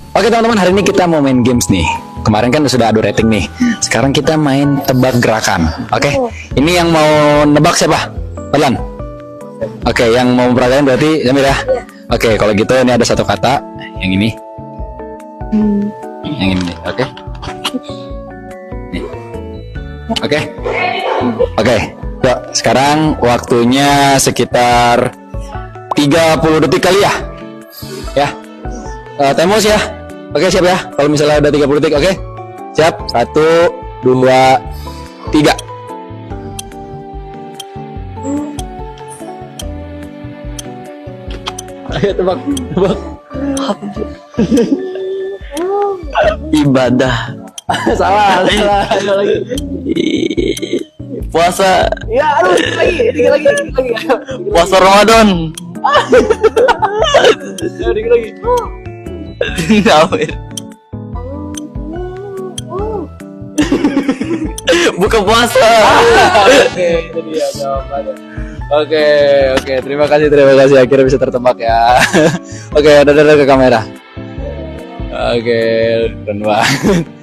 Oke teman-teman, hari ini kita mau main games nih. Kemarin kan sudah adu rating nih. Sekarang kita main tebak gerakan. Oke. Ini yang mau nebak siapa? Pelan. Oke, yang mau memperagakan berarti Zamir ya. Oke, kalau gitu ini ada satu kata. Yang ini. Yang ini. Oke. Nih. Oke. Oke. Yuk, sekarang waktunya sekitar 30 detik kali ya. Ya. Temos ya. Oke, siap ya. Kalau misalnya ada 30 detik, oke. Siap. 1 2 3. Ayo tebak. Ibadah. Salah. Ayo lagi. Puasa. Ya, aduh, dikit lagi. Puasa Ramadan. Dikit lagi. Ngawir. Buka puasa. Oke, itu dia jawabannya. Oke, terima kasih. Akhirnya bisa tertebak ya. Oke, udah ke kamera. Oke, keren banget.